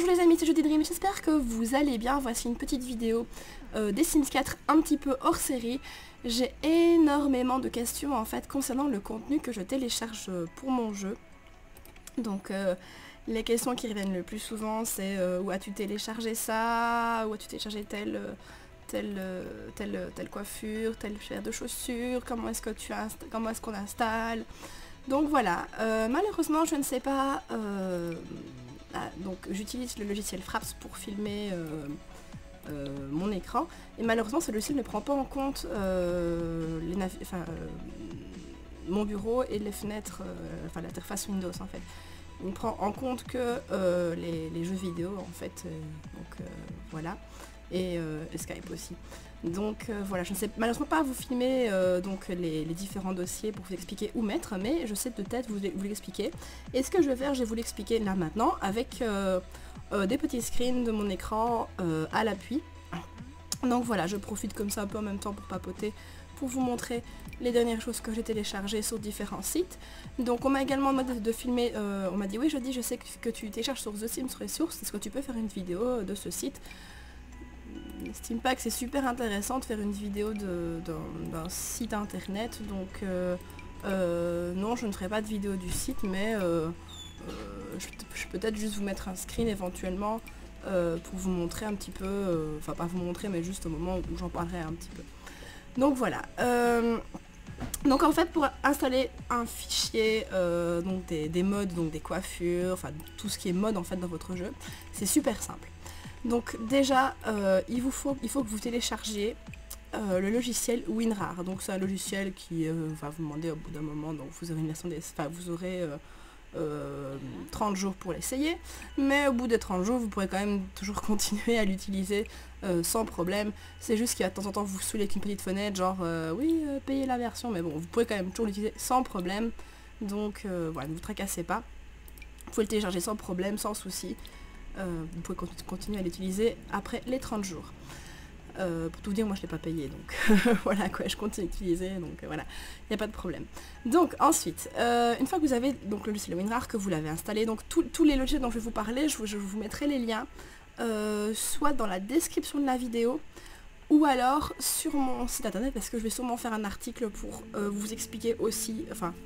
Bonjour les amis, c'est Jody Dream, j'espère que vous allez bien. Voici une petite vidéo des Sims 4 un petit peu hors série. J'ai énormément de questions en fait concernant le contenu que je télécharge pour mon jeu. Donc les questions qui reviennent le plus souvent c'est où as-tu téléchargé ça, où as-tu téléchargé telle coiffure, telle paire de chaussures, comment est-ce qu'on installe. Donc voilà, malheureusement je ne sais pas, donc j'utilise le logiciel Fraps pour filmer mon écran et malheureusement ce logiciel ne prend pas en compte mon bureau et les fenêtres, l'interface Windows en fait. Il ne prend en compte que les jeux vidéo en fait, voilà, et Skype aussi. Donc voilà, je ne sais malheureusement pas vous filmer donc les différents dossiers pour vous expliquer où mettre, mais je sais de tête vous l'expliquer. Et ce que je vais faire, je vais vous l'expliquer là maintenant avec des petits screens de mon écran à l'appui. Donc voilà, je profite comme ça un peu en même temps pour papoter, pour vous montrer les dernières choses que j'ai téléchargées sur différents sites. Donc on m'a également demandé de filmer, on m'a dit oui je sais que tu télécharges sur The Sims Resources, est-ce que tu peux faire une vidéo de ce site? N'estime pas que c'est super intéressant de faire une vidéo d'un site internet, donc non je ne ferai pas de vidéo du site, mais je peux peut-être juste vous mettre un screen éventuellement pour vous montrer un petit peu, enfin pas vous montrer mais juste au moment où j'en parlerai un petit peu. Donc voilà, donc en fait pour installer un fichier donc des modes, donc des coiffures, enfin tout ce qui est mode en fait dans votre jeu, c'est super simple. Donc déjà il faut que vous téléchargiez le logiciel WinRAR. Donc c'est un logiciel qui va vous demander au bout d'un moment, donc vous aurez une version vous aurez 30 jours pour l'essayer, mais au bout des 30 jours vous pourrez quand même toujours continuer à l'utiliser sans problème. C'est juste qu'il va de temps en temps vous saouler avec une petite fenêtre genre oui payez la version, mais bon vous pourrez quand même toujours l'utiliser sans problème. Donc voilà, ne vous tracassez pas, vous pouvez le télécharger sans problème, sans souci. Vous pouvez continuer à l'utiliser après les 30 jours. Pour tout vous dire, moi je l'ai pas payé, donc voilà quoi, je continue d'utiliser, donc voilà, il n'y a pas de problème. Donc ensuite, une fois que vous avez donc le logiciel WinRAR, que vous l'avez installé, donc tous les logiciels dont je vais vous parler, je vous mettrai les liens, soit dans la description de la vidéo, ou alors sur mon site internet, parce que je vais sûrement faire un article pour vous expliquer aussi, enfin,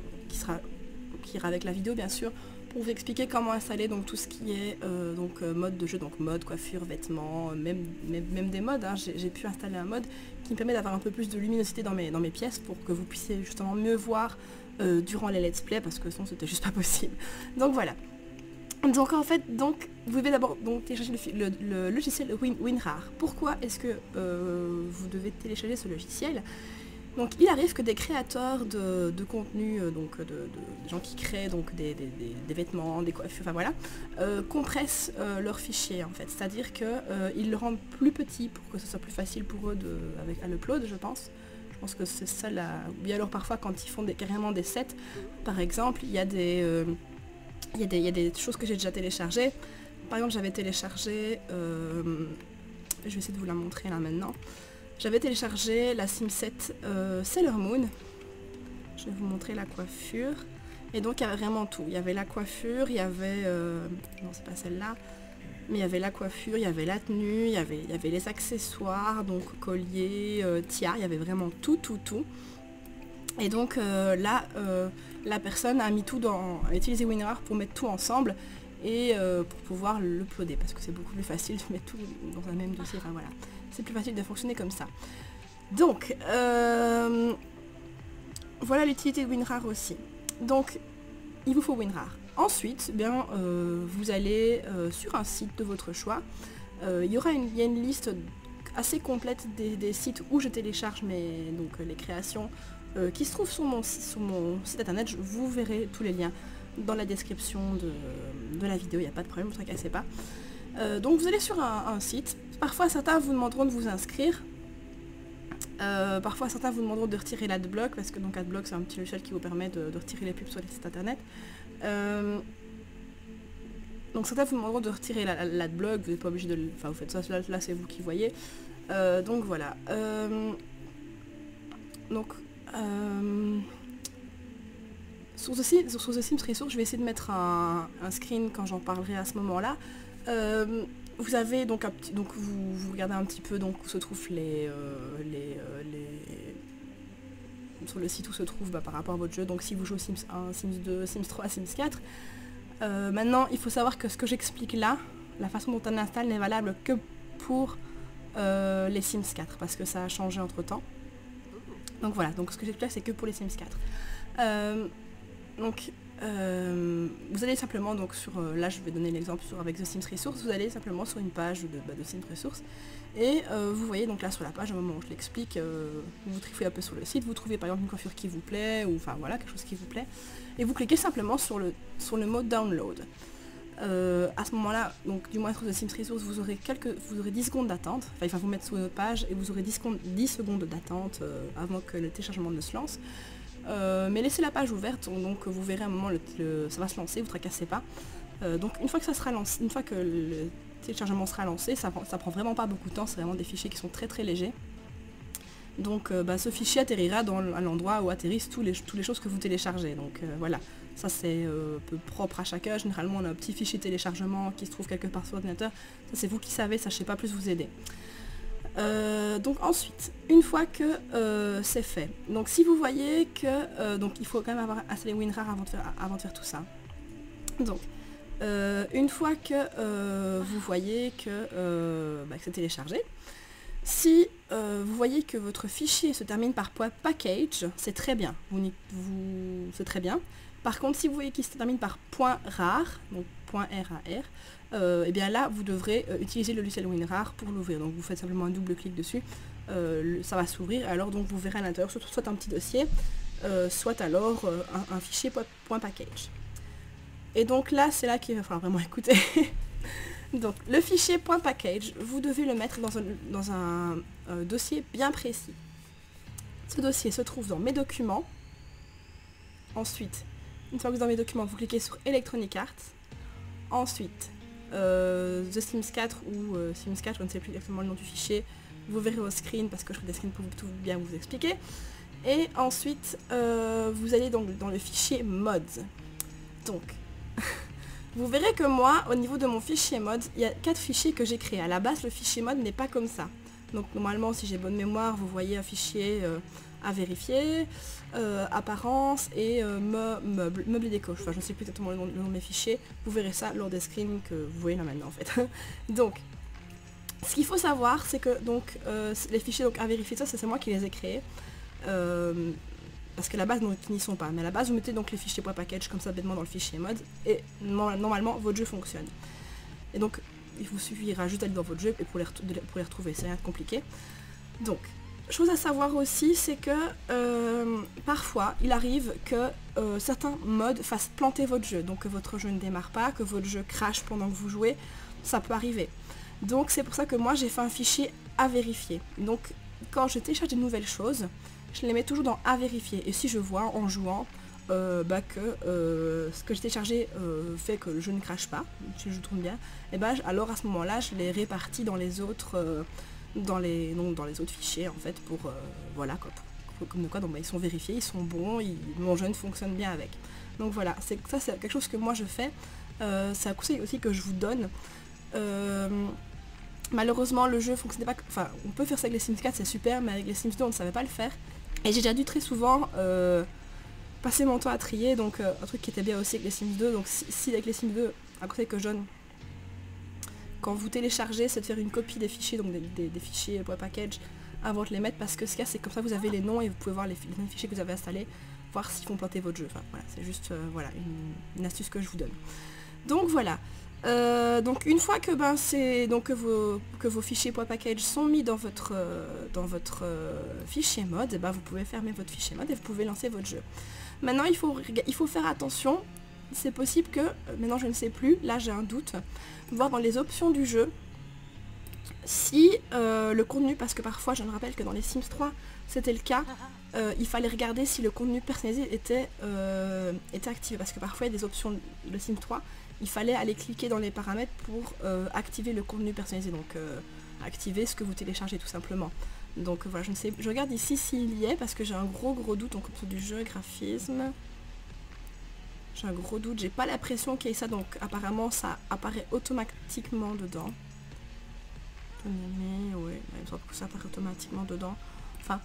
qui ira avec la vidéo bien sûr, pour vous expliquer comment installer donc tout ce qui est mode de jeu, donc mode, coiffure, vêtements, même des modes, hein. J'ai pu installer un mode qui me permet d'avoir un peu plus de luminosité dans mes pièces pour que vous puissiez justement mieux voir durant les let's play, parce que sinon c'était juste pas possible. Donc voilà. Donc en fait, vous devez d'abord télécharger le logiciel WinRAR. Pourquoi est-ce que vous devez télécharger ce logiciel? Donc il arrive que des créateurs de contenu, des gens qui créent donc des vêtements, des coiffures, enfin voilà, compressent leurs fichiers en fait. C'est-à-dire qu'ils le rendent plus petit pour que ce soit plus facile pour eux à l'upload, je pense. Je pense que c'est ça là. Ou bien alors parfois quand ils font carrément des sets, par exemple, il y a des choses que j'ai déjà téléchargées. Par exemple j'avais téléchargé, je vais essayer de vous la montrer là maintenant. J'avais téléchargé la Sim 7 Sailor Moon. Je vais vous montrer la coiffure. Et donc il y avait vraiment tout. Il y avait la coiffure, il y avait... non c'est pas celle-là. Mais il y avait la coiffure, il y avait la tenue, il y avait les accessoires, donc collier, tiare, il y avait vraiment tout. Et donc là, la personne a mis tout a utilisé WinRAR pour mettre tout ensemble et pour pouvoir l'uploader, parce que c'est beaucoup plus facile de mettre tout dans un même dossier, enfin voilà. C'est plus facile de fonctionner comme ça. Donc, voilà l'utilité de WinRAR aussi. Donc, il vous faut WinRAR. Ensuite, bien, vous allez sur un site de votre choix. Il y a une liste assez complète des sites où je télécharge les créations qui se trouvent sur mon site internet. Vous verrez tous les liens dans la description de la vidéo, il n'y a pas de problème, ne vous tracassez pas. Donc vous allez sur un site, parfois certains vous demanderont de vous inscrire, parfois certains vous demanderont de retirer l'adblock, parce que donc adblock c'est un petit logiciel qui vous permet de retirer les pubs sur les sites internet. Donc certains vous demanderont de retirer l'adblock, vous n'êtes pas obligé de le... Enfin vous faites ça, là c'est vous qui voyez. Donc voilà. Sur The Sims Resources, je vais essayer de mettre un screen quand j'en parlerai à ce moment-là. Vous avez donc un petit, donc vous regardez un petit peu donc où se trouvent sur le site où se trouve par rapport à votre jeu. Donc si vous jouez au Sims 1, Sims 2, Sims 3, Sims 4. Maintenant, il faut savoir que ce que j'explique là, la façon dont on installe n'est valable que pour les Sims 4 parce que ça a changé entre temps. Donc voilà, donc ce que j'explique c'est que pour les Sims 4. Vous allez simplement donc sur, là je vais donner l'exemple avec The Sims Resource, vous allez simplement sur une page de Sims Resource et vous voyez donc là sur la page au moment où je l'explique, vous trifouillez un peu sur le site, vous trouvez par exemple une coiffure qui vous plaît ou enfin voilà quelque chose qui vous plaît et vous cliquez simplement sur le mot download. À ce moment là, donc du moins sur The Sims Resource vous aurez 10 secondes d'attente, enfin il va vous mettre sur une autre page et vous aurez 10 secondes d'attente avant que le téléchargement ne se lance. Mais laissez la page ouverte, donc vous verrez à un moment ça va se lancer, vous tracassez pas. Donc une fois que ça sera lancé, une fois que le téléchargement sera lancé, ça prend vraiment pas beaucoup de temps, c'est vraiment des fichiers qui sont très très légers. Donc ce fichier atterrira à l'endroit où atterrissent toutes les choses que vous téléchargez. Donc voilà, ça c'est un peu propre à chacun. Généralement on a un petit fichier téléchargement qui se trouve quelque part sur l'ordinateur. Ça c'est vous qui savez, ça je sais pas plus vous aider. Donc ensuite, une fois que c'est fait, donc si vous voyez que donc il faut quand même avoir installé WinRAR avant de faire tout ça. Donc une fois que vous voyez que c'est téléchargé, si vous voyez que votre fichier se termine par .package, c'est très bien, c'est très bien. Par contre, si vous voyez qu'il se termine par .rar, donc .rar, et bien là vous devrez utiliser le logiciel WinRAR pour l'ouvrir. Donc vous faites simplement un double clic dessus, ça va s'ouvrir, alors donc vous verrez à l'intérieur soit un petit dossier, soit alors un fichier .package. Et donc là c'est là qu'il va falloir vraiment écouter. Donc le fichier .package, vous devez le mettre dans un dossier bien précis. Ce dossier se trouve dans mes documents. Ensuite, une fois que vous êtes dans mes documents, vous cliquez sur Electronic Arts. Ensuite, The Sims 4 ou Sims 4, je ne sais plus exactement le nom du fichier, vous verrez au screen parce que je ferai des screens pour tout bien vous expliquer. Et ensuite, vous allez donc dans le fichier mods. Donc, vous verrez que moi, au niveau de mon fichier mods, il y a 4 fichiers que j'ai créés. À la base, le fichier mod n'est pas comme ça. Donc normalement, si j'ai bonne mémoire, vous voyez un fichier à vérifier, apparence et meubles et déco. Enfin, je ne sais plus exactement le nom de mes fichiers. Vous verrez ça lors des screens que vous voyez là maintenant en fait. Donc, ce qu'il faut savoir, c'est que donc les fichiers donc, à vérifier, ça c'est moi qui les ai créés. Parce que la base ils n'y sont pas. Mais à la base, vous mettez donc les fichiers .package comme ça bêtement dans le fichier mod et normalement votre jeu fonctionne. Et donc, il vous suffira juste d'aller dans votre jeu et pour les retrouver. C'est rien de compliqué. Donc, chose à savoir aussi, c'est que parfois, il arrive que certains mods fassent planter votre jeu. Donc que votre jeu ne démarre pas, que votre jeu crache pendant que vous jouez. Ça peut arriver. Donc c'est pour ça que moi, j'ai fait un fichier à vérifier. Donc quand je télécharge des nouvelles choses, je les mets toujours dans à vérifier. Et si je vois en jouant que ce que j'ai téléchargé fait que le jeu ne crache pas, si je tourne bien, et alors à ce moment-là, je les répartis dans les autres... dans les autres fichiers en fait pour voilà quoi, comme de quoi donc, ils sont vérifiés, ils sont bons, mon jeu fonctionne bien avec. Donc voilà, c'est quelque chose que moi je fais, c'est un conseil aussi que je vous donne. Malheureusement le jeu fonctionnait pas, enfin on peut faire ça avec les Sims 4, c'est super, mais avec les Sims 2 on ne savait pas le faire et j'ai déjà dû très souvent passer mon temps à trier, donc un truc qui était bien aussi avec les Sims 2, donc si avec les Sims 2, un conseil que je donne quand vous téléchargez, c'est de faire une copie des fichiers, donc des fichiers .package avant de les mettre, parce que ce qu'il y a, c'est comme ça vous avez les noms et vous pouvez voir les fichiers que vous avez installés, voir s'ils font planter votre jeu. Enfin voilà, c'est juste voilà, une astuce que je vous donne. Donc voilà. Donc une fois que que vos fichiers .package sont mis dans votre fichier mod, vous pouvez fermer votre fichier mod et vous pouvez lancer votre jeu. Maintenant il faut faire attention. C'est possible que, maintenant je ne sais plus, là j'ai un doute, voir dans les options du jeu si le contenu, parce que parfois je me rappelle que dans les Sims 3 c'était le cas, il fallait regarder si le contenu personnalisé était activé, parce que parfois il y a des options de Sims 3, il fallait aller cliquer dans les paramètres pour activer le contenu personnalisé, donc activer ce que vous téléchargez tout simplement. Donc voilà, je ne sais, je regarde ici s'il y est, parce que j'ai un gros doute en fonction du jeu, graphisme. J'ai un gros doute, j'ai pas l'impression qu'il y ait ça, donc apparemment ça apparaît automatiquement dedans. Ouais, il me semble que ça apparaît automatiquement dedans. Enfin,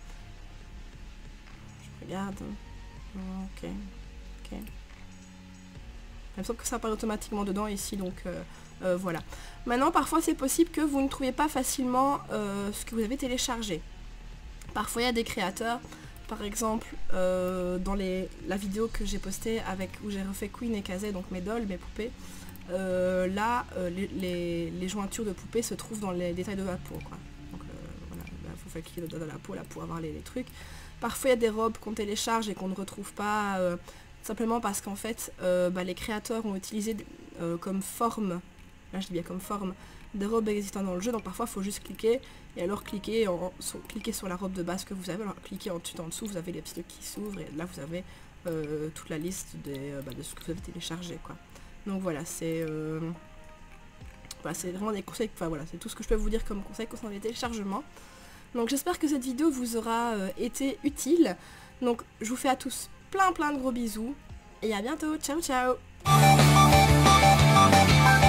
je regarde. Ok. Il me semble que ça apparaît automatiquement dedans ici, donc voilà. Maintenant, parfois c'est possible que vous ne trouviez pas facilement ce que vous avez téléchargé. Parfois il y a des créateurs, par exemple dans la vidéo que j'ai postée où j'ai refait Queen et Kazé, donc mes dolls, mes poupées, là les jointures de poupées se trouvent dans les détails de la peau, quoi. Donc voilà, il faut faire cliquer dans la peau là pour avoir les trucs. Parfois il y a des robes qu'on télécharge et qu'on ne retrouve pas, simplement parce qu'en fait les créateurs ont utilisé comme forme, là je dis bien comme forme, des robes existantes dans le jeu, donc parfois il faut juste cliquer et alors cliquer sur la robe de base que vous avez, alors cliquez en dessous, vous avez les petits trucs qui s'ouvrent et là vous avez toute la liste de ce que vous avez téléchargé, quoi. Donc voilà, c'est vraiment des conseils, enfin voilà, c'est tout ce que je peux vous dire comme conseil concernant les téléchargements. Donc j'espère que cette vidéo vous aura été utile. Donc je vous fais à tous plein de gros bisous et à bientôt, ciao ciao.